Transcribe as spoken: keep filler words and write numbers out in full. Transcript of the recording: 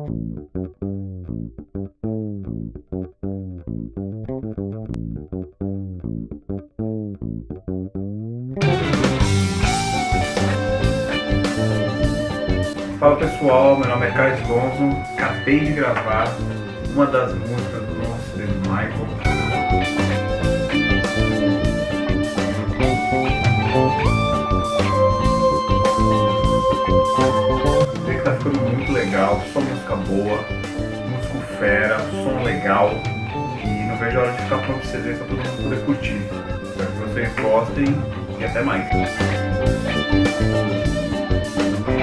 Fala pessoal, meu nome é Caio Slonzon, acabei de gravar uma das músicas do nosso querido Maycown. Sei que tá ficando muito legal, só música boa, músico fera, som legal e não vejo a hora de ficar pronto C D para todo mundo poder curtir. Espero que vocês gostem e até mais.